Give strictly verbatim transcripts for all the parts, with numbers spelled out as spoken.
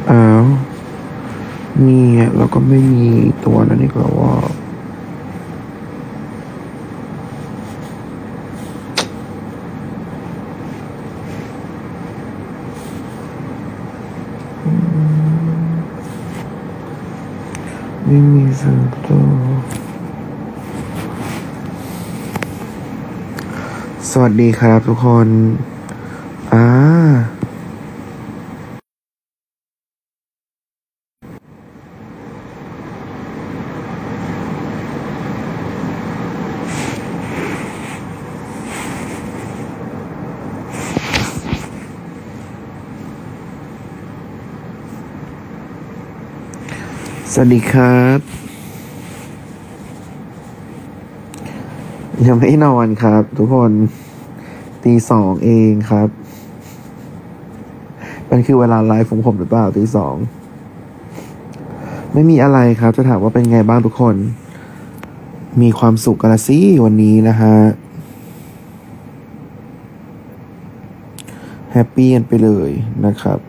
อ้าวมีแล้วก็ไม่มีตัวนั้นอีกแล้วว่าไม่มีสักตัวสวัสดีครับทุกคนอ่าสวัสดีครับยังไม่นอนครับทุกคนตีสองเองครับมันคือเวลาไลฟ์ของผมหรือเปล่าตีสองไม่มีอะไรครับจะถามว่าเป็นไงบ้างทุกคนมีความสุขกันละสิวันนี้นะฮะแฮปปี้กันไปเลยนะครับ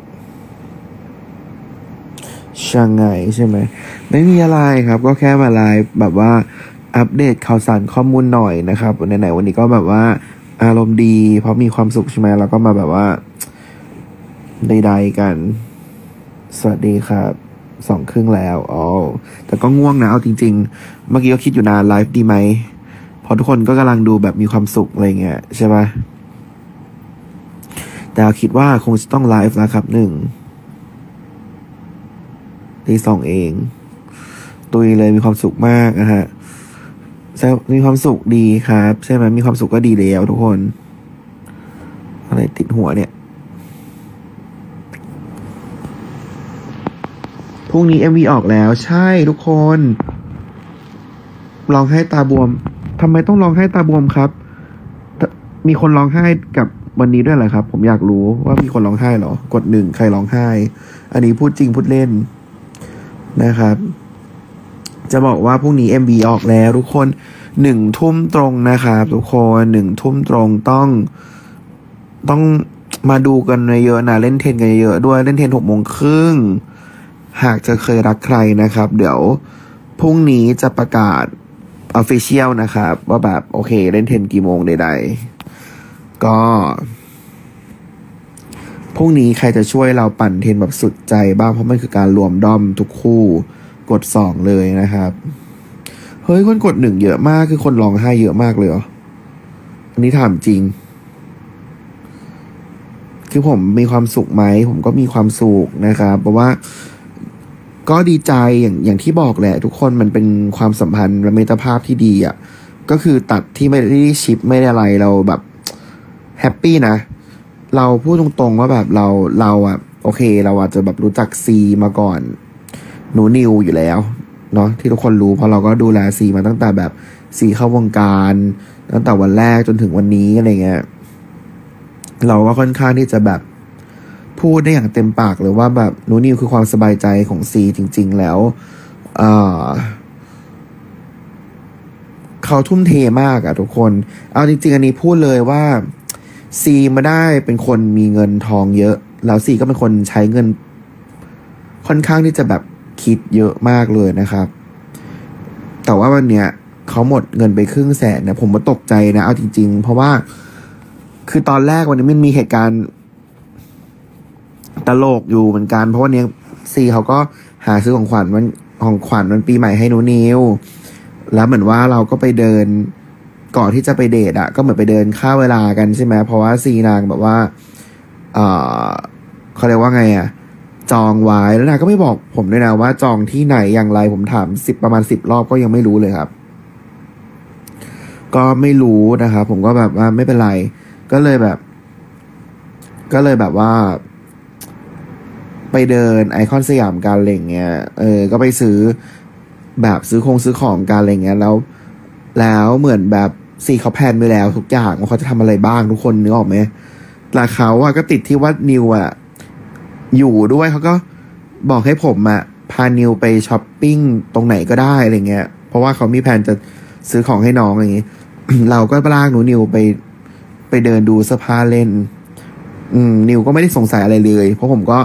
ช่างไงใช่ไหมไม่มีอะไรครับก็แค่มาไลฟ์แบบว่าอัปเดตข่าวสารข้อมูลหน่อยนะครับไหนๆวันนี้ก็แบบว่าอารมณ์ดีเพราะมีความสุขใช่ไหมแล้วก็มาแบบว่าใดๆกันสวัสดีครับสองครึ่งแล้วอ๋อแต่ก็ง่วงนะเอาจริงๆเมื่อกี้ก็คิดอยู่นานไลฟ์ดีไหมเพราะทุกคนก็กำลังดูแบบมีความสุขอะไรเงี้ยใช่ปะแต่คิดว่าคงจะต้องไลฟ์แล้วครับหนึ่งตีสองเองตุยเลยมีความสุขมากนะฮะมีความสุขดีครับใช่ไหมมีความสุขก็ดีแล้วทุกคนอะไรติดหัวเนี่ยพรุ่งนี้ เอ็ม วี ออกแล้วใช่ทุกคนร้องไห้ตาบวมทำไมต้องร้องไห้ตาบวมครับมีคนร้องไห้กับวันนี้ด้วยเหรอครับผมอยากรู้ว่ามีคนร้องไห้เหรอกดหนึ่งใครร้องไห้อันนี้พูดจริงพูดเล่นนะครับจะบอกว่าพรุ่งนี้ เอ็ม วี ออกแล้วทุกคนหนึ่งทุ่มตรงนะครับทุกคนหนึ่งทุ่มตรงต้องต้องมาดูกันเยอะๆนะเล่นเทนกันเยอะๆด้วยเล่นเทนหกโมงครึ่งหากจะเคยรักใครนะครับเดี๋ยวพรุ่งนี้จะประกาศ Official นะครับว่าแบบโอเคเล่นเทนกี่โมงใดๆก็พรุ่งนี้ใครจะช่วยเราปั่นเทนแบบสุดใจบ้างเพราะมันคือการรวมด้อมทุกคู่กดสองเลยนะครับเฮ้ยคนกดหนึ่งเยอะมากคือคนร้องไห้เยอะมากเลยเหรออันนี้ถามจริงคือผมมีความสุขไหมผมก็มีความสุขนะครับเพราะว่าก็ดีใจอย่างอย่างที่บอกแหละทุกคนมันเป็นความสัมพันธ์และมิตรภาพที่ดีอ่ะก็คือตัดที่ไม่ได้ชิปไม่ได้อะไรเราแบบแฮปปี้นะเราพูดตรงๆว่าแบบเราเราอ่ะโอเคเราอาจจะแบบรู้จักซีมาก่อนหนูนิวอยู่แล้วเนาะที่ทุกคนรู้เพราะเราก็ดูแลซีมาตั้งแต่แบบซีเข้าวงการตั้งแต่วันแรกจนถึงวันนี้อะไรเงี้ยเราก็ค่อนข้างที่จะแบบพูดได้อย่างเต็มปากเลยว่าแบบหนูนิวคือความสบายใจของซีจริงๆแล้วเอ่อเขาทุ่มเทมากอะทุกคนเอาจริงๆอันนี้พูดเลยว่าซีมาได้เป็นคนมีเงินทองเยอะแล้วซีก็เป็นคนใช้เงินค่อนข้างที่จะแบบคิดเยอะมากเลยนะครับแต่ว่าวันเนี้ยเขาหมดเงินไปครึ่งแสนนะผมก็ตกใจนะเอาจริงๆเพราะว่าคือตอนแรกวันนี้มันมีเหตุการณ์ตลกอยู่เหมือนกันเพราะวันนี้ซีเขาก็หาซื้อของขวัญวันของขวัญวันปีใหม่ให้หนูนิวแล้วเหมือนว่าเราก็ไปเดินก่อนที่จะไปเดทอะก็เหมือนไปเดินค่าเวลากันใช่ไหมเพราะว่าซีนางแบบว่าเออเขาเรียกว่าไงอะจองไว้แล้วนางก็ไม่บอกผมด้วยนะว่าจองที่ไหนอย่างไรผมถามสิบประมาณสิบรอบก็ยังไม่รู้เลยครับก็ไม่รู้นะครับผมก็แบบว่าไม่เป็นไรก็เลยแบบก็เลยแบบว่าไปเดินไอคอนสยามกันอะไรเงี้ยเออก็ไปซื้อแบบซื้อคงซื้อของกันอะไรเงี้ยแล้วแล้วเหมือนแบบซีเขาแพลนไปแล้วทุกอย่างว่าเขาจะทำอะไรบ้างทุกคนนึกออกไหมแต่เขาอะก็ติดที่ว่านิวอะอยู่ด้วยเขาก็บอกให้ผมอะพานิวไปช้อปปิ้งตรงไหนก็ได้อะไรเงี้ยเพราะว่าเขามีแผนจะซื้อของให้น้องอะไรอย่างงี้ เราก็ลากหนูนิวไปไปเดินดูเสื้อผ้าเล่นอืมนิวก็ไม่ได้สงสัยอะไรเลยเพราะผมก็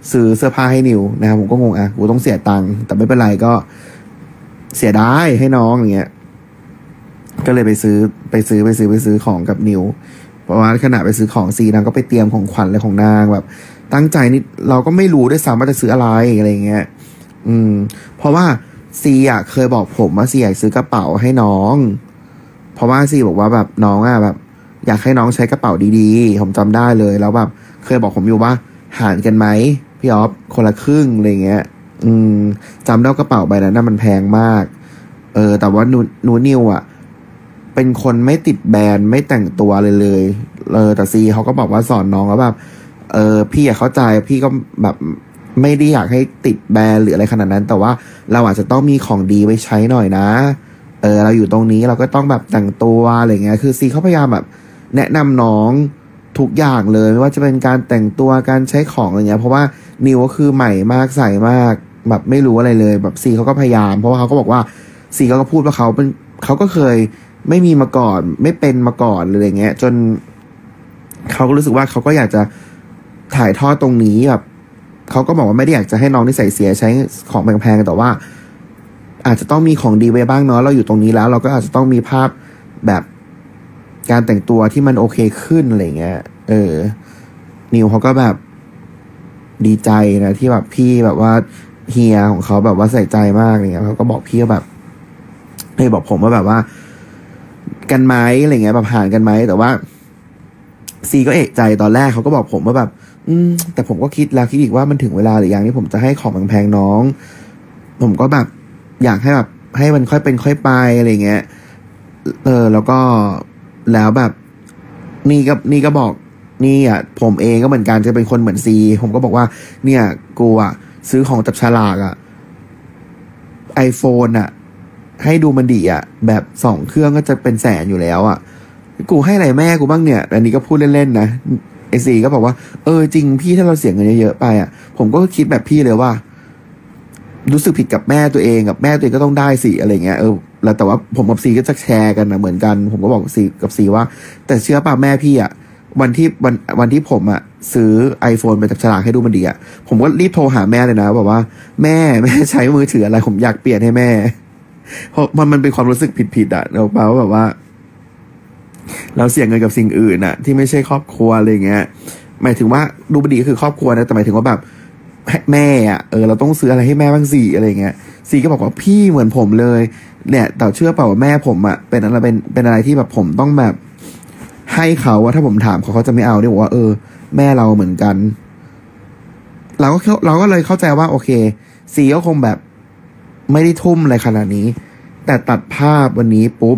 ซื้อเสื้อผ้าให้นิวนะครับผมก็งงอ่ะกูต้องเสียตังค์แต่ไม่เป็นไรก็เสียได้ให้น้องอย่างเงี้ยก็เลยไปซื้อไปซื้อไปซื้อไปซื้อของกับนิวเพราะว่าขณะไปซื้อของซีนางก็ไปเตรียมของขวัญอะไรของนางแบบตั้งใจนี่เราก็ไม่รู้ด้วยซ้ำว่าจะซื้ออะไรอะไรเงี้ยอืมเพราะว่าซีอ่ะเคยบอกผมว่าซีอยากซื้อกระเป๋าให้น้องเพราะว่าซีบอกว่าแบบน้องอ่ะแบบอยากให้น้องใช้กระเป๋าดีๆผมจำได้เลยแล้วแบบเคยบอกผมอยู่ว่าหารกันไหมพี่ออฟคนละครึ่งอะไรเงี้ยอืมจำได้กระเป๋าใบนั้นน่ะมันแพงมากเออแต่ว่านูนูนิวอ่ะเป็นคนไม่ติดแบรนด์ไม่แต่งตัวเลยเลยเออแต่ซีเขาก็บอกว่าสอนน้องแล้วแบบเออพี่อะเข้าใจพี่ก็แบบไม่ได้อยากให้ติดแบรนด์หรืออะไรขนาดนั้นแต่ว่าเราอาจจะต้องมีของดีไว้ใช้หน่อยนะเออเราอยู่ตรงนี้เราก็ต้องแบบแต่งตัวอะไรเงี้ยคือซีเขาพยายามแบบแนะนำน้องทุกอย่างเลยไม่ว่าจะเป็นการแต่งตัวการใช้ของอะไรเงี้ยเพราะว่านิวก็คือใหม่มากใส่มากแบบไม่รู้อะไรเลยแบบซีเขาก็พยายามเพราะว่าเขาก็บอกว่าซีเขาก็พูดว่าเขาเป็นเขาก็เคยไม่มีมาก่อนไม่เป็นมาก่อนเลยอย่างเงี้ยจนเขาก็รู้สึกว่าเขาก็อยากจะถ่ายทอดตรงนี้แบบเขาก็บอกว่าไม่ได้อยากจะให้น้องนิสัยเสียใช้ของแพงๆแต่ว่าอาจจะต้องมีของดีไว้บ้างเนาะเราอยู่ตรงนี้แล้วเราก็อาจจะต้องมีภาพแบบการแต่งตัวที่มันโอเคขึ้นอะไรเงี้ยเออนิวเขาก็แบบดีใจนะที่แบบพี่แบบว่าเฮียของเขาแบบว่าใส่ใจมากอะไรเงี้ยเขาก็บอกพี่ว่าแบบให้บอกผมว่าแบบว่ากันไหมอะไรเงี้ยแบบห่างกันไหมแต่ว่าซีก็เอะใจตอนแรกเขาก็บอกผมว่าแบบอืมแต่ผมก็คิดแล้วคิดอีกว่ามันถึงเวลาหรือยังที่ผมจะให้ของแพงๆน้องผมก็แบบอยากให้แบบให้มันค่อยเป็นค่อยไปอะไรเงี้ยเออแล้วก็แล้วแบบนี่ก็นี่ก็บอกนี่อ่ะผมเองก็เหมือนกันจะเป็นคนเหมือนซีผมก็บอกว่าเนี่ยกูอ่ะซื้อของจับฉลากอ่ะไอโฟนอ่ะให้ดูมันดีอ่ะแบบสองเครื่องก็จะเป็นแสนอยู่แล้วอ่ะกูให้อะไรแม่กูบ้างเนี่ยอันนี้ก็พูดเล่นๆนะไอซีก็บอกว่าเออจริงพี่ถ้าเราเสียเงินเยอะๆไปอ่ะผมก็คิดแบบพี่เลยว่ารู้สึกผิดกับแม่ตัวเองกับแม่ตัวเองก็ต้องได้สิอะไรเงี้ยเออแล้วแต่ว่าผมกับซีก็จะแชร์กันนะเหมือนกันผมก็บอกซีกับซีว่าแต่เชื่อป่ะแม่พี่อ่ะวันที่วันวันที่ผมอ่ะซื้อ iPhone ไปจับฉลากให้ดูมันดีอ่ะผมก็รีบโทรหาแม่เลยนะบอกว่าแม่แม่ใช้มือถืออะไรผมอยากเปลี่ยนให้แม่เพราะมันมันเป็นความรู้สึกผิดๆอ่ะเราแปลว่าแบบว่าเราเสี่ยงเงินกับสิ่งอื่นอ่ะที่ไม่ใช่ครอบครัวอะไรเงี้ยหมายถึงว่าดูมันดีก็คือครอบครัวนะแต่หมายถึงว่าแบบแม่อ่ะเออเราต้องซื้ออะไรให้แม่บ้างสิอะไรเงี้ยซีก็บอกว่าพี่เหมือนผมเลยเนี่ยแต่เชื่อเปล่าว่าแม่ผมอ่ะเป็นอะไรเป็นเป็นอะไรที่แบบผมต้องแบบให้เขาว่าถ้าผมถามเขาเขาจะไม่เอาเนี่ยบอกว่าเออแม่เราเหมือนกันเราก็เราก็เลยเข้าใจว่าโอเคซีก็คงแบบไม่ได้ทุ่มอะไรขนาดนี้แต่ตัดภาพวันนี้ปุ๊บ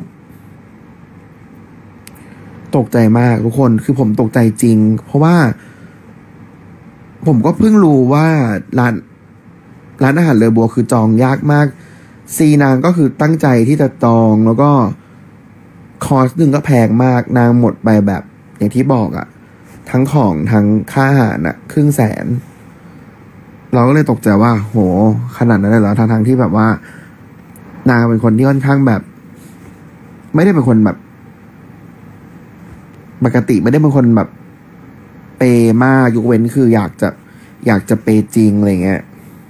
ตกใจมากทุกคนคือผมตกใจจริงเพราะว่าผมก็เพิ่งรู้ว่าร้านร้านอาหารเลอบัวคือจองยากมากซีนางก็คือตั้งใจที่จะจองแล้วก็คอร์สหนึ่งก็แพงมากนางหมดไปแบบอย่างที่บอกอะทั้งของทั้งค่าอาหารอะครึ่งแสนเราก็เลยตกใจว่าโหขนาดนั้นเลยเหรอทั้งๆที่แบบว่านางเป็นคนที่ค่อนข้างแบบไม่ได้เป็นคนแบบปกติไม่ได้เป็นคนแบบเปย์มากยกเว้นคืออยากจะอยากจะเปย์จริงอะไรเงี้ย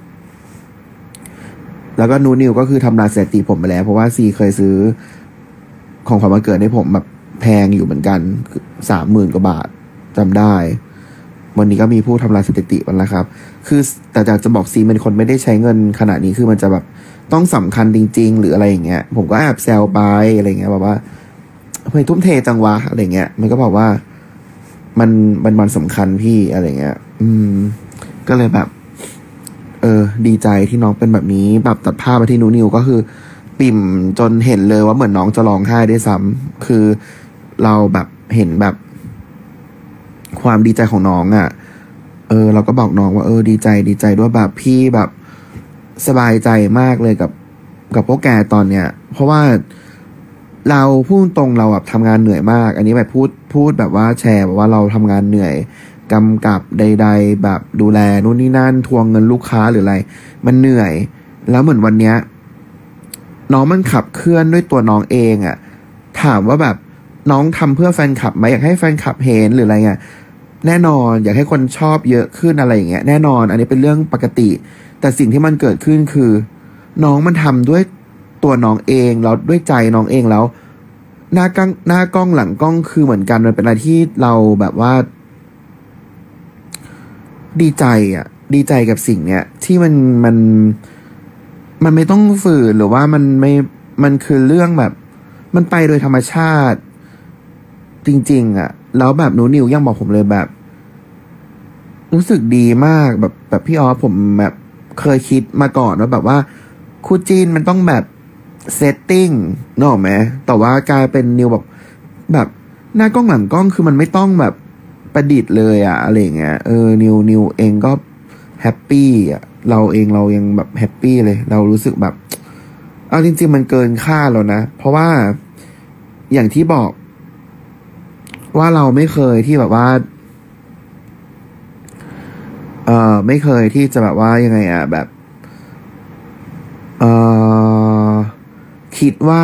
แล้วก็นูนิวก็คือทำลายสถิติผมไปแล้วเพราะว่าซีเคยซื้อของขวัญวันเกิดให้ผมแบบแพงอยู่เหมือนกันสามหมื่นกว่าบาทจำได้วันนี้ก็มีผู้ทำลายสถิติมันแล้วครับคือแต่อยากจะบอกซีเป็นคนไม่ได้ใช้เงินขนาดนี้คือมันจะแบบต้องสำคัญจริงๆหรืออะไรอย่างเงี้ยผมก็แอบแซวไปอะไรเงี้ยแบบว่าทำไมทุ่มเทจังวะอะไรเงี้ยมันก็บอกว่ามันมันวันสำคัญพี่อะไรเงี้ยอืมก็เลยแบบเออดีใจที่น้องเป็นแบบนี้แบบตัดภาพมาที่นูนิวก็คือปิ่มจนเห็นเลยว่าเหมือนน้องจะร้องไห้ด้วยซ้ำคือเราแบบเห็นแบบความดีใจของน้องอ่ะเออเราก็บอกน้องว่าเออดีใจดีใจด้วยแบบพี่แบบสบายใจมากเลยกับกับพวกแกตอนเนี้ยเพราะว่าเราพูดตรงเราแบบทำงานเหนื่อยมากอันนี้แบบพูดพูดแบบว่าแชร์แบบว่าเราทำงานเหนื่อยกำกับใดๆแบบดูแลนู่นนี่นั่นทวงเงินลูกค้าหรืออะไรมันเหนื่อยแล้วเหมือนวันเนี้ยน้องมันขับเคลื่อนด้วยตัวน้องเองอะถามว่าแบบน้องทำเพื่อแฟนคลับไหมอยากให้แฟนคลับเห็นหรืออะไรเงี้ยแน่นอนอยากให้คนชอบเยอะขึ้นอะไรอย่างเงี้ยแน่นอนอันนี้เป็นเรื่องปกติแต่สิ่งที่มันเกิดขึ้นคือน้องมันทำด้วยตัวน้องเองแล้วด้วยใจน้องเองแล้วหน้ากล้องหน้ากล้องหลังกล้องคือเหมือนกันมันเป็นอะไรที่เราแบบว่าดีใจอ่ะดีใจกับสิ่งเนี้ยที่มันมันมันไม่ต้องฝืนหรือว่ามันไม่มันคือเรื่องแบบมันไปโดยธรรมชาติจริงๆอ่ะแล้วแบบหนูนิวยังบอกผมเลยแบบรู้สึกดีมากแบบแบบพี่ออฟผมแบบเคยคิดมาก่อนว่าแบบว่าคู่จีนมันต้องแบบเซตติ้งนึกออกไหมแต่ว่ากลายเป็นนิวแบบแบบหน้ากล้องหลังกล้องคือมันไม่ต้องแบบประดิษฐ์เลยอะอะไรเงี้ยเออนิวนิวเองก็แฮปปี้อะเราเองเรายังแบบแฮปปี้เลยเรารู้สึกแบบเอาจริงๆมันเกินคาดแล้วนะเพราะว่าอย่างที่บอกว่าเราไม่เคยที่แบบว่าเอ่อไม่เคยที่จะแบบว่ายังไงอะแบบเอ่อคิดว่า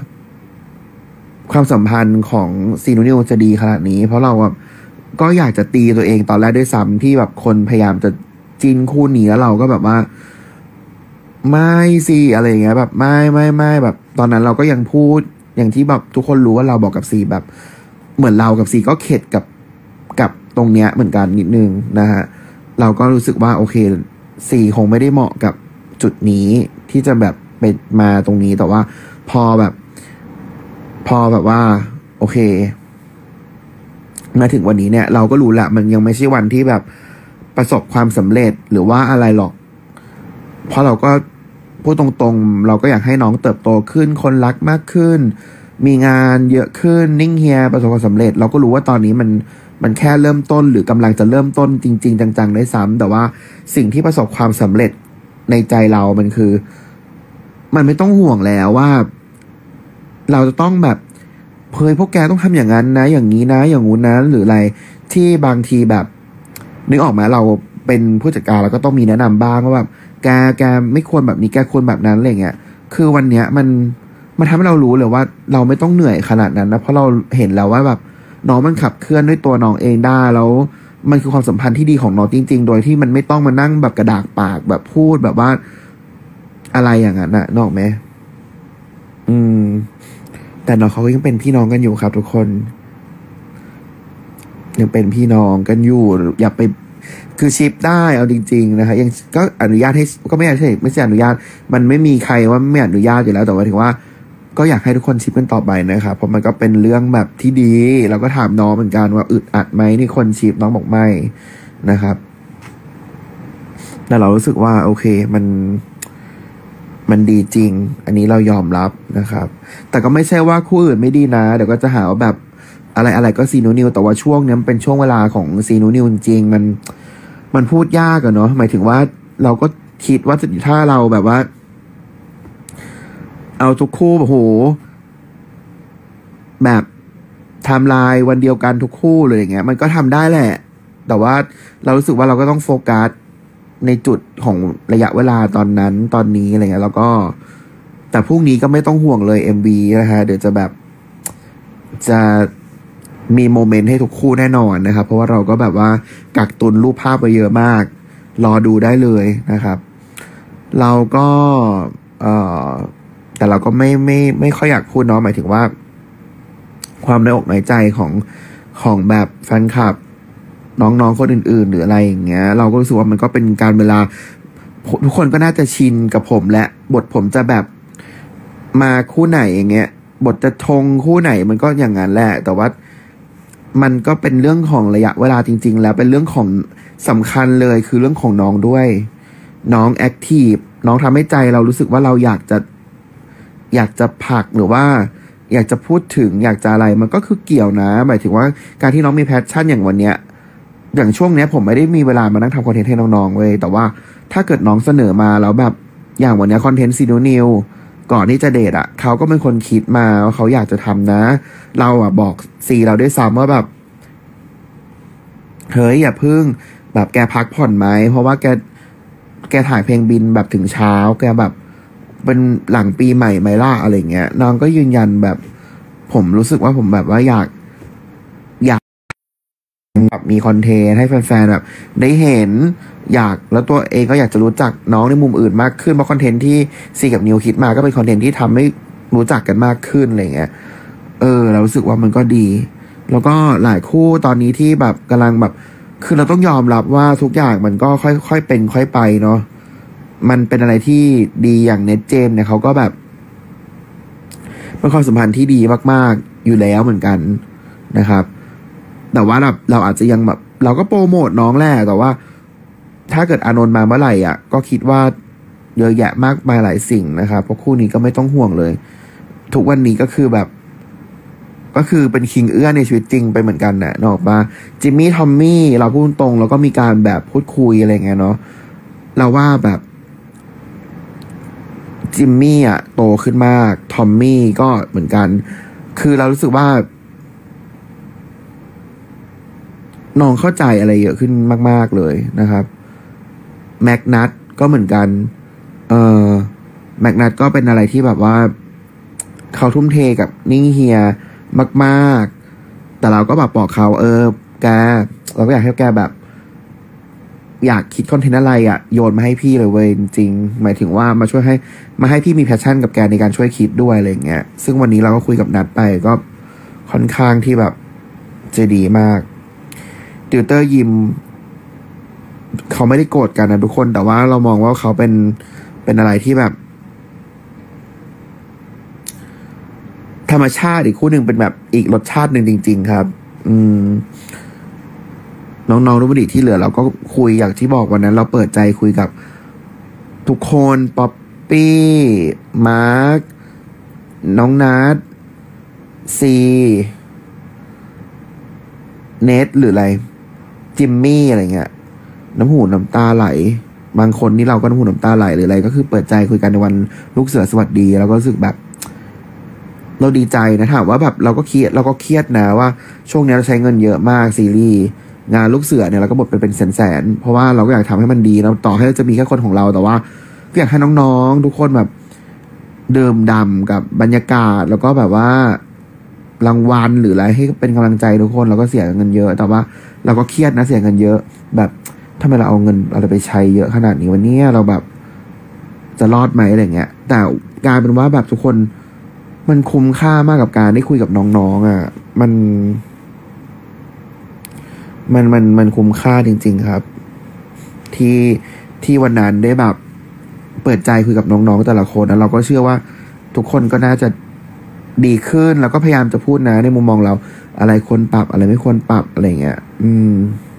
ความสัมพันธ์ของซีนูนิวจะดีขนาดนี้เพราะเราแบบก็อยากจะตีตัวเองตอนแรกด้วยซ้ำที่แบบคนพยายามจะจิ้นคู่นี้แล้วเราก็แบบว่าไม่สิอะไรอย่างเงี้ยแบบไม่ไม่ไม่แบบตอนนั้นเราก็ยังพูดอย่างที่แบบทุกคนรู้ว่าเราบอกกับซีแบบเหมือนเรากับซีก็เข็ดกับกับตรงเนี้ยเหมือนกันนิดนึงนะฮะเราก็รู้สึกว่าโอเคซีคงไม่ได้เหมาะกับจุดนี้ที่จะแบบไปมาตรงนี้แต่ว่าพอแบบพอแบบว่าโอเคมาถึงวันนี้เนี่ยเราก็รู้แหละมันยังไม่ใช่วันที่แบบประสบความสำเร็จหรือว่าอะไรหรอกเพราะเราก็พูดตรงๆเราก็อยากให้น้องเติบโตขึ้นคนรักมากขึ้นมีงานเยอะขึ้นนิ่งเฮียประสบความสำเร็จเราก็รู้ว่าตอนนี้มันมันแค่เริ่มต้นหรือกำลังจะเริ่มต้นจริงๆจังๆได้ซ้ำแต่ว่าสิ่งที่ประสบความสำเร็จในใจเรามันคือมันไม่ต้องห่วงแล้วว่าเราจะต้องแบบเฮ้ยพวกแกต้องทำอย่างนั้นนะอย่างนี้นะอย่างงู้นนะหรืออะไรที่บางทีแบบนึกออกไหมเราเป็นผู้จัดการเราก็ต้องมีแนะนำบ้างว่าแบบแกแกไม่ควรแบบนี้แกควรแบบนั้นอะไรเงี้ยคือวันเนี้ยมันมันทำให้เรารู้เลยว่าเราไม่ต้องเหนื่อยขนาดนั้นนะเพราะเราเห็นแล้วว่าแบบน้องมันขับเคลื่อนด้วยตัวน้องเองได้แล้วมันคือความสัมพันธ์ที่ดีของน้องจริงๆโดยที่มันไม่ต้องมานั่งแบบกระดากปากแบบพูดแบบว่าอะไรอย่างนั้นน่ะนกออกไหมอืมแต่น้องเขาก็ยังเป็นพี่น้องกันอยู่ครับทุกคนยังเป็นพี่น้องกันอยู่อย่าไปคือชิปได้เอาจริงๆนะคะยังก็อนุญาตให้ก็ไม่ใช่ไม่ใช่อนุญาตมันไม่มีใครว่าไม่อนุญาตอยู่แล้วแต่ว่าถึงว่าก็อยากให้ทุกคนชิปกันต่อไปนะครับเพราะมันก็เป็นเรื่องแบบที่ดีเราก็ถามน้องเหมือนกันว่าอึดอัดไหมนี่คนชิปน้องบอกไม่นะครับแต่เรารู้สึกว่าโอเคมันมันดีจริงอันนี้เรายอมรับนะครับแต่ก็ไม่ใช่ว่าคู่อื่นไม่ดีนะเดี๋ยวก็จะหาว่าแบบอะไรอะไรก็ซีนูนิวแต่ว่าช่วงนี้มันเป็นช่วงเวลาของซีนูนิวจริงมันมันพูดยากอะเนาะหมายถึงว่าเราก็คิดว่าถ้าเราแบบว่าเอาทุกคู่แบบโหแบบไทม์ไลน์วันเดียวกันทุกคู่เลยอย่างเงี้ยมันก็ทำได้แหละแต่ว่าเรารู้สึกว่าเราก็ต้องโฟกัสในจุดของระยะเวลาตอนนั้นตอนนี้อะไรเงี้ยแล้วก็แต่พรุ่งนี้ก็ไม่ต้องห่วงเลย เอ็ม วี นะฮะเดี๋ยวจะแบบจะมีโมเมนต์ให้ทุกคู่แน่นอนนะครับเพราะว่าเราก็แบบว่ากักตุนรูปภาพไปเยอะมากรอดูได้เลยนะครับเราก็เอ่อแต่เราก็ไม่ไม่ไม่ค่อยอยากพูดเนาะหมายถึงว่าความในอกในใจของของแบบแฟนคลับน้องๆคนอื่นๆหรืออะไรอย่างเงี้ยเราก็รู้สึกว่ามันก็เป็นการเวลาทุกคนก็น่าจะชินกับผมและบทผมจะแบบมาคู่ไหนอย่างเงี้ยบทจะชงคู่ไหนมันก็อย่างนั้นแหละแต่ว่ามันก็เป็นเรื่องของระยะเวลาจริงๆแล้วเป็นเรื่องของสำคัญเลยคือเรื่องของน้องด้วยน้องแอคทีฟน้องทำให้ใจเรารู้สึกว่าเราอยากจะอยากจะผลักหรือว่าอยากจะพูดถึงอยากจะอะไรมันก็คือเกี่ยวนะหมายถึงว่าการที่น้องมีแพชชั่นอย่างวันเนี้ยอย่างช่วงเนี้ยผมไม่ได้มีเวลามานั่งทำคอนเทนต์ให้น้องๆเว้ยแต่ว่าถ้าเกิดน้องเสนอมาแล้วแบบอย่างวันเนี้ยคอนเทนต์ซีโนนิวก่อนที่จะเดทอ่ะเขาก็เป็นคนคิดมาว่าเขาอยากจะทำนะเราอ่ะบอกซีเราด้วยซ้ำว่าแบบเฮ้ยอย่าพึ่งแบบแกพักผ่อนไหมเพราะว่าแกแกถ่ายเพลงบินแบบถึงเช้าแกแบบเป็นหลังปีใหม่ไหมล่ะอะไรเงี้ยน้องก็ยืนยันแบบผมรู้สึกว่าผมแบบว่าอยากอยากแบบมีคอนเทนต์ให้แฟนๆแบบได้เห็นอยากแล้วตัวเองก็อยากจะรู้จักน้องในมุมอื่นมากขึ้นเพราะคอนเทนต์ที่ซีกับนิวคิดมาก็เป็นคอนเทนต์ที่ทำให้รู้จักกันมากขึ้นอะไรเงี้ยเออเรารู้สึกว่ามันก็ดีแล้วก็หลายคู่ตอนนี้ที่แบบกำลังแบบคือเราต้องยอมรับว่าทุกอย่างมันก็ค่อยๆเป็นค่อยไปเนาะมันเป็นอะไรที่ดีอย่างเน็ตเจมเนี่ยเขาก็แบบเป็นความสัมพันธ์ที่ดีมากๆอยู่แล้วเหมือนกันนะครับแต่ว่าเราเราอาจจะยังแบบเราก็โปรโมทน้องแหละแต่ว่าถ้าเกิดอานนท์มาเมื่อไหร่อ่ะก็คิดว่าเยอะแยะมากมายหลายสิ่งนะครับเพราะคู่นี้ก็ไม่ต้องห่วงเลยทุกวันนี้ก็คือแบบก็คือเป็นคิงเอื้อในชีวิตจริงไปเหมือนกันนะนอกมาจิมมี่ทอมมี่เราพูดตรงแล้วก็มีการแบบพูดคุยอะไรเงี้ยเนาะเราว่าแบบจิมมี่อ่ะโตขึ้นมากทอมมี่ก็เหมือนกันคือเรารู้สึกว่าน้องเข้าใจอะไรเยอะขึ้นมากๆเลยนะครับแมกนัทก็เหมือนกันเออแมกนัทก็เป็นอะไรที่แบบว่าเขาทุ่มเทกับนิ่งเฮียมากๆแต่เราก็แบบบอกเขาเออแกเราก็อยากให้แกแบบอยากคิดคอนเทนต์อะไรอ่ะโยนมาให้พี่เลยเว้ยจริงๆหมายถึงว่ามาช่วยให้มาให้พี่มีแพชชั่นกับแกในการช่วยคิดด้วยอะไรอย่างเงี้ยซึ่งวันนี้เราก็คุยกับนัทไปก็ค่อนข้างที่แบบใจดีมากติวเตอร์ยิมเขาไม่ได้โกรธกันนะทุกคนแต่ว่าเรามองว่าเขาเป็นเป็นอะไรที่แบบธรรมชาติอีกคู่หนึ่งเป็นแบบอีกรสชาติหนึ่งจริงๆครับอืมน้องๆรุ่นดีที่เหลือเราก็คุยอย่างที่บอกวันนั้นเราเปิดใจคุยกับทุกคนป๊อปปี้มาร์คน้องนัทซีเนทหรืออะไรจิมมี่อะไรเงี้ยน้ำหูน้ำตาไหลบางคนนี่เราก็น้ำหูน้ำตาไหลหรืออะไรก็คือเปิดใจคุยกันในวันลูกเสือสวัสดีแล้วก็รู้สึกแบบเราดีใจนะถามว่าแบบเราก็เครียดเราก็เครียดนะว่าช่วงนี้เราใช้เงินเยอะมากซีรีส์งานลูกเสือเนี่ยเราก็หมดไปเป็นแสนๆเพราะว่าเราก็อยากทำให้มันดีแล้วต่อให้จะมีแค่คนของเราแต่ว่าก็อยากให้น้องๆทุกคนแบบเดิมดำกับบรรยากาศแล้วก็แบบว่ารางวัลหรืออะไรให้เป็นกำลังใจทุกคนเราก็เสียเงินเยอะแต่ว่าเราก็เครียดนะเสียเงินเยอะแบบทำไมเราเอาเงินอะไรไปใช้เยอะขนาดนี้วันนี้เราแบบจะรอดไหมอะไรเงี้ยแต่กลายเป็นว่าแบบทุกคนมันคุ้มค่ามากกับการได้คุยกับน้องๆอ่ะมันมันมันมันคุ้มค่าจริงๆครับที่ที่วันนั้นได้แบบเปิดใจคุยกับน้องๆแต่ละคนแล้วเราก็เชื่อว่าทุกคนก็น่าจะดีขึ้นแล้วก็พยายามจะพูดนะในมุมมองเราอะไรควรปรับอะไรไม่ควรปรับอะไรเงี้ยอืม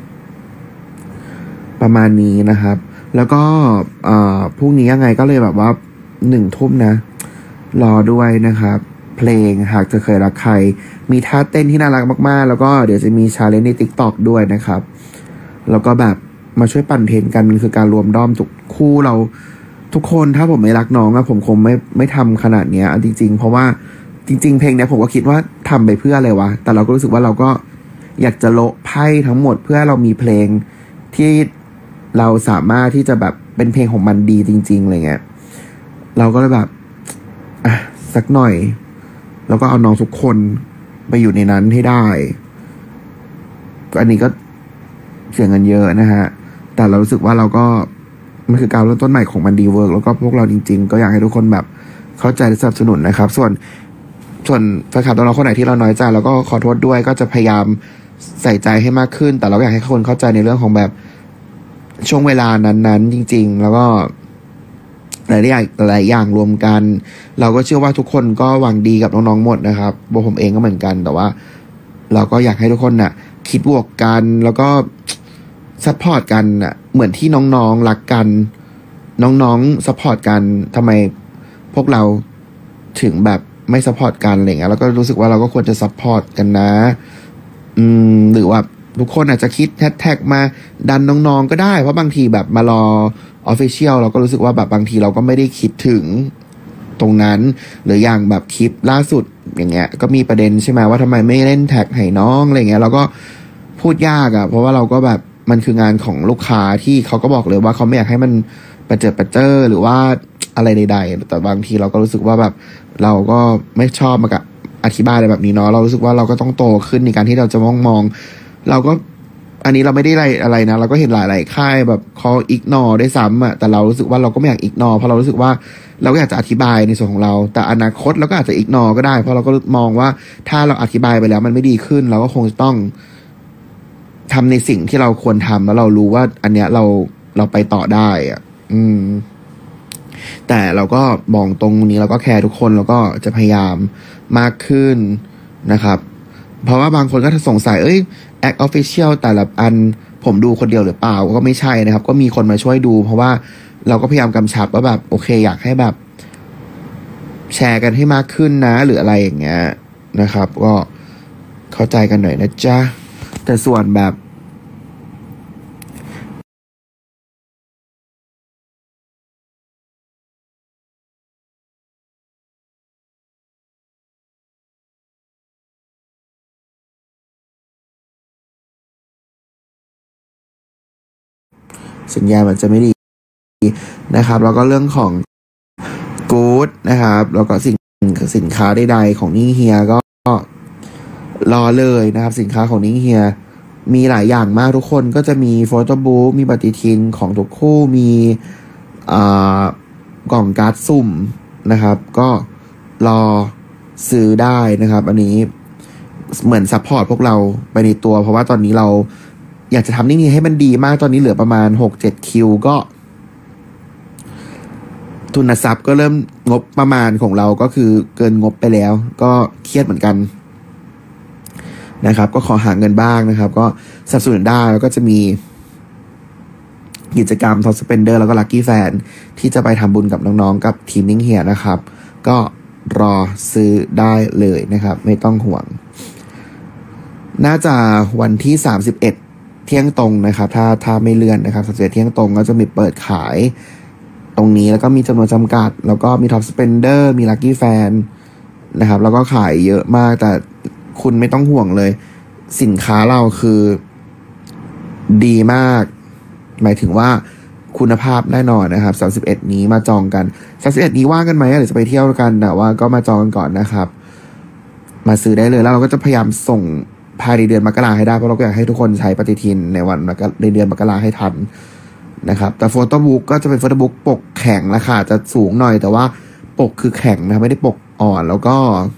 ประมาณนี้นะครับแล้วก็อ่าพรุ่งนี้ยังไงก็เลยแบบว่าหนึ่งทุ่มนะรอด้วยนะครับเพลงหากเธอเคยรักใครมีท่าเต้นที่น่ารักมากๆแล้วก็เดี๋ยวจะมีชาเลนจ์ใน TikTok ด้วยนะครับแล้วก็แบบมาช่วยปั่นเทรนกันมันคือการรวมด้อมทุกคู่เราทุกคนถ้าผมไม่รักน้องอะผมคงไม่ไม่ทำขนาดเนี้ยจริงๆเพราะว่าจริงๆเพลงเนี้ยผมก็คิดว่าทำไปเพื่ออะไรวะแต่เราก็รู้สึกว่าเราก็อยากจะโละไพ่ทั้งหมดเพื่อเรามีเพลงที่เราสามารถที่จะแบบเป็นเพลงของมันดีจริงๆอะไรเงี้ยเราก็เลยแบบอ่ะสักหน่อยแล้วก็เอาน้องทุกคนไปอยู่ในนั้นให้ได้อันนี้ก็เสียเงินเยอะนะฮะแต่เรารู้สึกว่าเราก็มันคือการเริ่มต้นใหม่ของมันดีเวิร์กแล้วก็พวกเราจริงๆก็อยากให้ทุกคนแบบเข้าใจและสนับสนุนนะครับส่วนส่วนแฟนคลับตัวเราคนไหนที่เราน้อยใจแล้วก็ขอโทษด้วยก็จะพยายามใส่ใจให้มากขึ้นแต่เราอยากให้คนเข้าใจในเรื่องของแบบช่วงเวลานั้นๆจริงๆแล้วก็หลายอย่างหลายอย่างรวมกันเราก็เชื่อว่าทุกคนก็หวังดีกับน้องๆหมดนะครับตัวผมเองก็เหมือนกันแต่ว่าเราก็อยากให้ทุกคนน่ะคิดบวกกันแล้วก็ซัพพอร์ตกันน่ะเหมือนที่น้องๆรักกันน้องๆซัพพอร์ตกันทำไมพวกเราถึงแบบไม่ซัพพอร์ตกันอะไรเงี้ยแล้วก็รู้สึกว่าเราก็ควรจะซัพพอร์ตกันนะอืมหรือว่าทุกคนอาจจะคิดแฮชแท็กมาดันน้องๆก็ได้เพราะบางทีแบบมารอออฟฟิเชียลเราก็รู้สึกว่าแบบบางทีเราก็ไม่ได้คิดถึงตรงนั้นหรืออย่างแบบคลิปล่าสุดอย่างเงี้ยก็มีประเด็นใช่ไหมว่าทำไมไม่เล่นแท็กให้น้องอะไรเงี้ยเราก็พูดยากอะเพราะว่าเราก็แบบมันคืองานของลูกค้าที่เขาก็บอกเลยว่าเขาไม่อยากให้มันประเจิดประเจ้อหรือว่าอะไรใดๆแต่บางทีเราก็รู้สึกว่าแบบเราก็ไม่ชอบมากะอธิบายอะไรแบบนี้เนาะเรารู้สึกว่าเราก็ต้องโตขึ้นในการที่เราจะมองมองเราก็อันนี้เราไม่ได้อะไรอะไรนะเราก็เห็นหลายๆค่ายแบบเขาอิกนอได้ซ้ำอ่ะแต่เรารู้สึกว่าเราก็ไม่อยากอิกนอเพราะเรารู้สึกว่าเราก็อยากจะอธิบายในส่วนของเราแต่อนาคตเราก็อาจจะอิกนอก็ได้เพราะเราก็มองว่าถ้าเราอธิบายไปแล้วมันไม่ดีขึ้นเราก็คงจะต้องทำในสิ่งที่เราควรทำแล้วเรารู้ว่าอันเนี้ยเราเราไปต่อได้อ่ะอืมแต่เราก็มองตรงนี้เราก็แคร์ทุกคนแล้วก็จะพยายามมากขึ้นนะครับเพราะว่าบางคนก็สงสัยเอ้ยแอคออฟฟิเชียลแต่ละอันผมดูคนเดียวหรือเปล่าก็ไม่ใช่นะครับก็มีคนมาช่วยดูเพราะว่าเราก็พยายามกำชับว่าแบบโอเคอยากให้แบบแชร์กันให้มากขึ้นนะหรืออะไรอย่างเงี้ยนะครับก็เข้าใจกันหน่อยนะจ๊ะแต่ส่วนแบบสัญญาณมันจะไม่ดีนะครับแล้วก็เรื่องของกู๊ดนะครับแล้วก็สิ่งสินค้าใดๆของนิ่งเฮียก็รอเลยนะครับสินค้าของนิ่งเฮียมีหลายอย่างมากทุกคนก็จะมีโฟโต้บุ๊กมีปฏิทินของทุกคู่มีอ่ากล่องการ์ดสุ่มนะครับก็รอซื้อได้นะครับอันนี้เหมือนซัพพอร์ตพวกเราไปในตัวเพราะว่าตอนนี้เราอยากจะทำนิ่งเฮียให้มันดีมากตอนนี้เหลือประมาณ หกเจ็ด คิวก็ทุนทรัพย์ก็เริ่มงบประมาณของเราก็คือเกินงบไปแล้วก็เครียดเหมือนกันนะครับก็ขอหาเงินบ้างนะครับก็สนับสนุนได้แล้วก็จะมีกิจกรรม Top Spender แล้วก็ Lucky Fan ที่จะไปทำบุญกับน้องๆกับทีมนิ่งเฮียนะครับก็รอซื้อได้เลยนะครับไม่ต้องห่วงน่าจะวันที่สามสิบเอ็ดเที่ยงตรงนะครับถ้าถ้าไม่เลื่อนนะครับสามสิบเอ็ดเที่ยงตรงก็จะมีเปิดขายตรงนี้แล้วก็มีจำนวนจำกัดแล้วก็มี Top Spender มี Lucky Fan นะครับแล้วก็ขายเยอะมากแต่คุณไม่ต้องห่วงเลยสินค้าเราคือดีมากหมายถึงว่าคุณภาพแน่นอนนะครับสามสิบเอ็ดนี้มาจองกันสามสิบเอ็ดนี้ว่างกันไหมหรือจะไปเที่ยวกันแต่ว่าก็มาจองกันก่อนนะครับมาซื้อได้เลยแล้วเราก็จะพยายามส่งภายในเดือนมกราให้ได้เพราะเราก็อยากให้ทุกคนใช้ปฏิทินในวันในเดือนมกราให้ทันนะครับแต่โฟโต้บุ๊กก็จะเป็นโฟโต้บุ๊กปกแข็งราคาจะสูงหน่อยแต่ว่าปกคือแข็งนะไม่ได้ปกอ่อนแล้วก็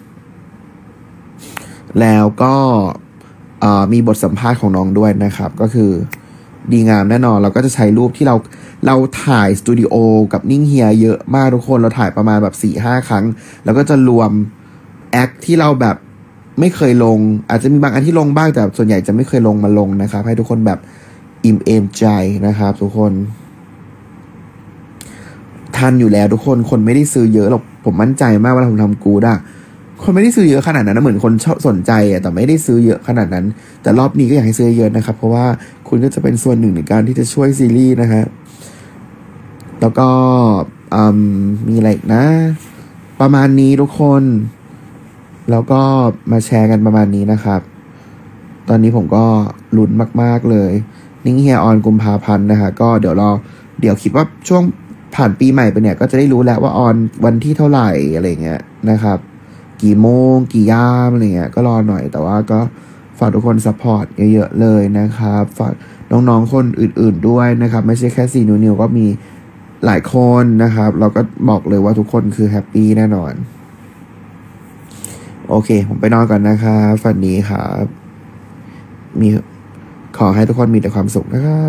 แล้วก็มีบทสัมภาษณ์ของน้องด้วยนะครับก็คือดีงามแน่นอนเราก็จะใช้รูปที่เราเราถ่ายสตูดิโอกับนิ่งเฮียเยอะมากทุกคนเราถ่ายประมาณแบบ สี่ห้า ครั้งแล้วก็จะรวมแอคที่เราแบบไม่เคยลงอาจจะมีบางอันที่ลงบ้างแต่ส่วนใหญ่จะไม่เคยลงมาลงนะครับให้ทุกคนแบบอิ่มเอมใจนะครับทุกคนทันอยู่แล้วทุกคนคนไม่ได้ซื้อเยอะหรอกผมมั่นใจมากว่าผมทำกูดอะคนไม่ได้ซื้อเยอะขนาดนั้นนะเหมือนคนชอบสนใจอะแต่ไม่ได้ซื้อเยอะขนาดนั้นแต่รอบนี้ก็อยากให้ซื้อเยอะนะครับเพราะว่าคุณก็จะเป็นส่วนหนึ่งในการที่จะช่วยซีรีส์นะฮะแล้วก็มีอะไรนะประมาณนี้ทุกคนแล้วก็มาแชร์กันประมาณนี้นะครับตอนนี้ผมก็ลุ้นมากๆเลยนิ่งเฮียออนกุมภาพันธ์นะฮะก็เดี๋ยวรอเดี๋ยวคิดว่าช่วงผ่านปีใหม่ไปเนี่ยก็จะได้รู้แล้วว่าออนวันที่เท่าไหร่อะไรเงี้ยนะครับกี่โมงกี่ยามอะไรเงี้ยก็รอหน่อยแต่ว่าก็ฝากทุกคนซัพพอร์ตเยอะๆเลยนะครับฝากน้องๆคนอื่นๆด้วยนะครับไม่ใช่แค่ซีนิวนิวก็มีหลายคนนะครับเราก็บอกเลยว่าทุกคนคือแฮปปี้แน่นอนโอเคผมไปนอนก่อนนะครับฝันดีครับมีขอให้ทุกคนมีแต่ความสุขนะครับ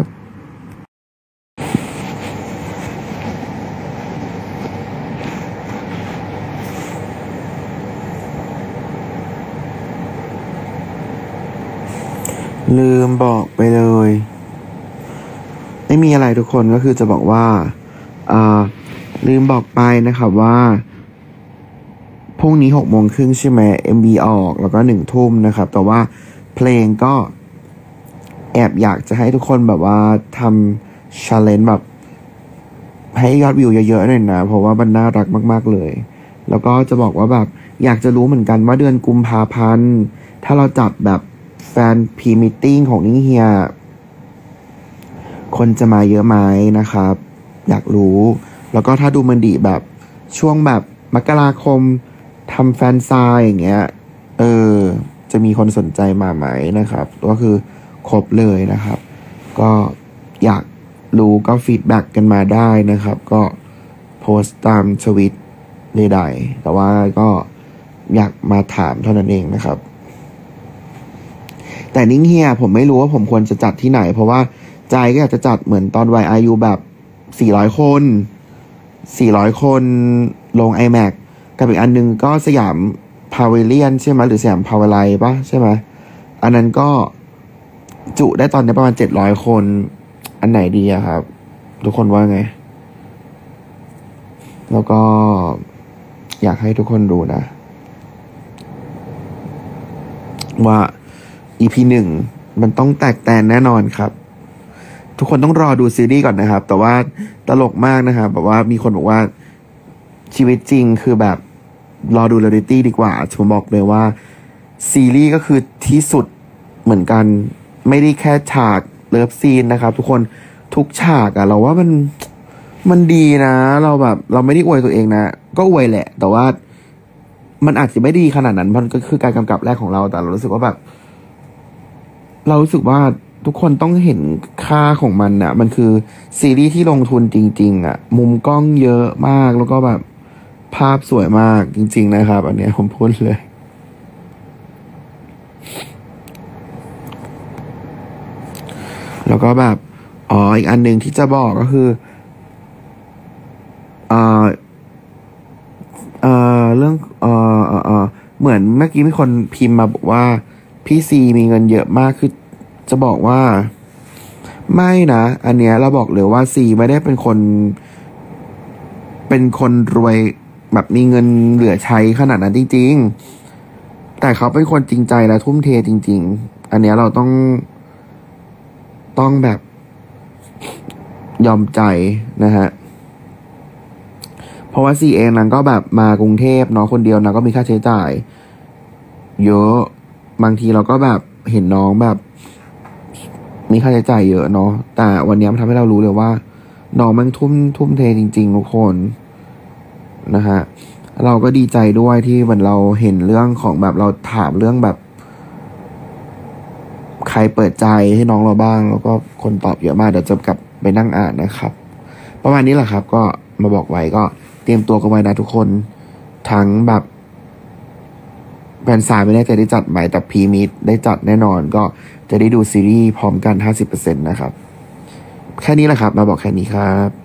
ลืมบอกไปเลยไม่มีอะไรทุกคนก็คือจะบอกว่าอ่าลืมบอกไปนะครับว่าพรุ่งนี้หกโมงครึ่งใช่ไหม เอ็ม วี ออกแล้วก็หนึ่งทุ่มนะครับแต่ว่าเพลงก็แอบอยากจะให้ทุกคนแบบว่าทำ challenge แบบให้ยอดวิวเยอะๆหน่อยนะเพราะว่ามันน่ารักมากๆเลยแล้วก็จะบอกว่าแบบอยากจะรู้เหมือนกันว่าเดือนกุมภาพันธ์ถ้าเราจัดแบบแฟนพรีมิทติ้งของนิ่งเฮียคนจะมาเยอะไหมนะครับอยากรู้แล้วก็ถ้าดูมันดีแบบช่วงแบบมกราคมทำแฟนซายอย่างเงี้ยเออจะมีคนสนใจมาไหมนะครับก็คือครบเลยนะครับก็อยากรู้ก็ฟีดแบ็กกันมาได้นะครับก็โพสต์ตามทวิตใดๆแต่ว่าก็อยากมาถามเท่านั้นเองนะครับแต่นิ่งเฮียผมไม่รู้ว่าผมควรจะจัดที่ไหนเพราะว่าใจก็อยากจะจัดเหมือนตอนวัยอายุแบบสี่ร้อยคนสี่ร้อยคนลง iMac กับอีกอันนึงก็สยามพาวิเลียนใช่ไหมหรือสยามพาวเวลไลป่ะใช่ไหมอันนั้นก็จุได้ตอนนี้ประมาณเจ็ดร้อยคนอันไหนดีอะครับทุกคนว่าไงแล้วก็อยากให้ทุกคนดูนะว่า อี พี หนึ่งมันต้องแตกแตนแน่นอนครับทุกคนต้องรอดูซีรีส์ก่อนนะครับแต่ว่าตลกมากนะครับแบบว่ามีคนบอกว่าชีวิตจริงคือแบบรอดูเรียลลิตี้ดีกว่าผมบอกเลยว่าซีรีส์ก็คือที่สุดเหมือนกันไม่ได้แค่ฉากเลิฟซีนนะครับทุกคนทุกฉากอะเราว่ามันมันดีนะเราแบบเราไม่ได้อวยตัวเองนะก็อวยแหละแต่ว่ามันอาจจะไม่ดีขนาดนั้นมันก็คือการกำกับแรกของเราแต่เรารู้สึกว่าแบบเรารู้สึกว่าทุกคนต้องเห็นค่าของมันอะมันคือซีรีส์ที่ลงทุนจริงๆอะมุมกล้องเยอะมากแล้วก็แบบภาพสวยมากจริงๆนะครับอันนี้ผมพูดเลยแล้วก็แบบอ๋ออีกอันหนึ่งที่จะบอกก็คือเอ่อเอ่อเรื่องเอ่อเอ่อเอ่อเหมือนเมื่อกี้มีคนพิมพ์มาบอกว่าพี่ซีมีเงินเยอะมากคือจะบอกว่าไม่นะอันเนี้ยเราบอกเลยว่าซีไม่ได้เป็นคนเป็นคนรวยแบบมีเงินเหลือใช้ขนาดนั้นจริงๆแต่เขาเป็นคนจริงใจและทุ่มเทจริงๆอันเนี้ยเราต้องต้องแบบยอมใจนะฮะเพราะว่าซีเองนางก็แบบมากรุงเทพเนาะคนเดียวนางก็มีค่าใช้จ่ายเยอะบางทีเราก็แบบเห็นน้องแบบมีค่าใช้จ่ายเยอะเนาะแต่วันนี้มันทำให้เรารู้เลยว่าน้องมันทุ่มทุ่มเทจริงๆทุกคนนะฮะเราก็ดีใจด้วยที่เหมือนเราเห็นเรื่องของแบบเราถามเรื่องแบบใครเปิดใจให้น้องเราบ้างแล้วก็คนตอบเยอะมากเดี๋ยวจะกลับไปนั่งอ่านนะครับประมาณนี้แหละครับก็มาบอกไว้ก็เตรียมตัวกันไว้นะทุกคนทั้งแบบแฟนสายไม่แน่ใจได้จัดไหมแต่พีมิดได้จัดแน่นอนก็จะได้ดูซีรีส์พร้อมกัน ห้าสิบเปอร์เซ็นต์ นะครับแค่นี้แหละครับมาบอกแค่นี้ครับ